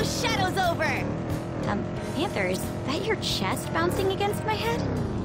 those shadows over! Panther, is that your chest bouncing against my head?